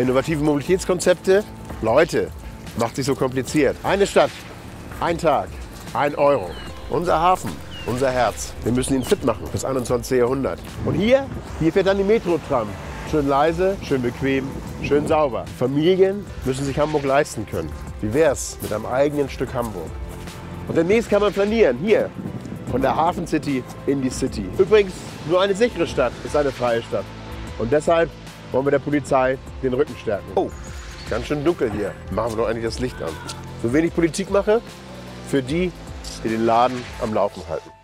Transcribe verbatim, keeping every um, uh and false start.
Innovative Mobilitätskonzepte. Leute, macht sich so kompliziert. Eine Stadt, ein Tag, ein Euro. Unser Hafen, unser Herz. Wir müssen ihn fit machen fürs einundzwanzigste Jahrhundert. Und hier, hier fährt dann die Metro-Tram. Schön leise, schön bequem, schön sauber. Familien müssen sich Hamburg leisten können. Wie wär's mit einem eigenen Stück Hamburg? Und demnächst kann man planieren, hier, von der Hafen City in die City. Übrigens, nur eine sichere Stadt ist eine freie Stadt. Und deshalb wollen wir der Polizei den Rücken stärken. Oh, ganz schön dunkel hier. Machen wir doch eigentlich das Licht an. So wenig Politik mache, für die, die den Laden am Laufen halten.